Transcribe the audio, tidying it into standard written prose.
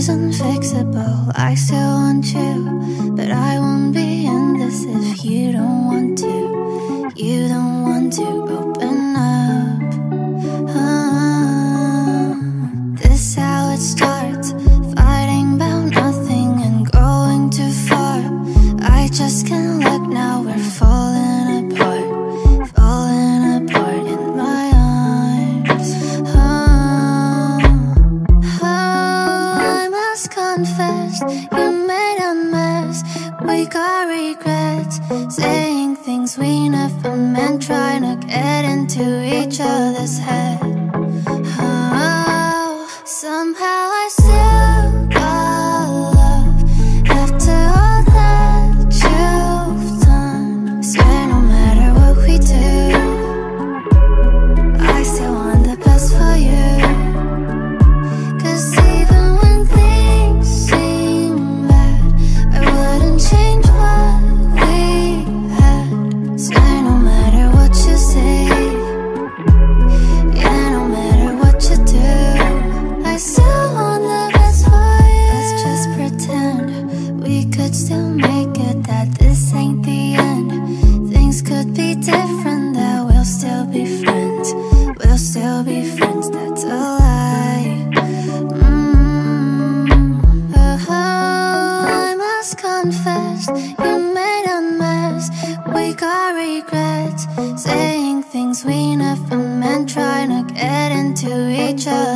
isn't fixable. I still want you, but I won't be in this if you don't want to. You don't want to open up. This how it starts, fighting about nothing and going too far. I just can't look now, we're falling apart, falling apart in my arms. I must confess, you made a mess. We got regrets, saying things we never meant, trying to get into each other's head. Somehow I still got love after all that you've done. Swear no matter what we do, I still want the best for you. 'Cause even when things seem bad, I wouldn't change what we had. Swear no matter what you say, yeah, no matter what you do, I still want the best for you. Let's just pretend we could still make it, that this ain't the end. Things could be different, that we'll still be friends. We'll still be friends, that's a lie. I must confess, you made a mess. We got regrets, saying things we never meant, trying to get into each other.